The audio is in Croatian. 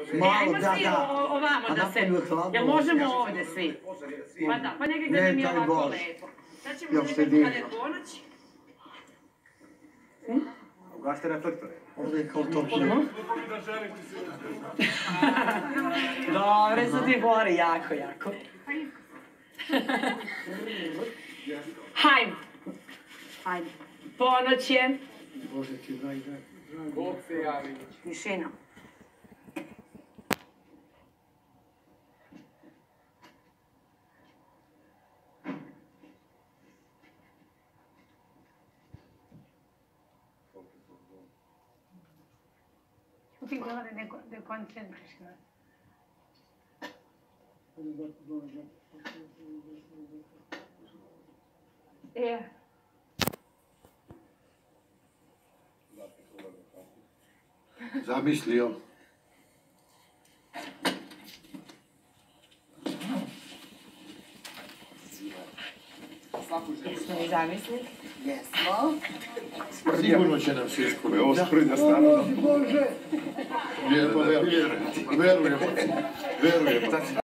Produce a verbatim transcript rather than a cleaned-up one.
Malo, ajmo da, svi da. o- ovamo A da se... napolju je hladno. Jel možemo ovdje svi? Pa da, pa neka gledam Ne, je daj ovako Bože. lepo. Sad ćemo Još čekati se kada je divno. ponoć. Ugasite reflektore. Ovdje je kao topljivo. Dobre su ti bore, jako, jako. Hajmo. Hajde. Ponoć je. Bože ti daj, daj. Bog se javi. Tišina. Ti govore neko da koncentriš. E, Zamislio. Jesmo li zamislili? Jesmo. Sigurno će nam se iskome. Ovo sprednja strana. Vjerujem. Vjerujem. Vjerujem.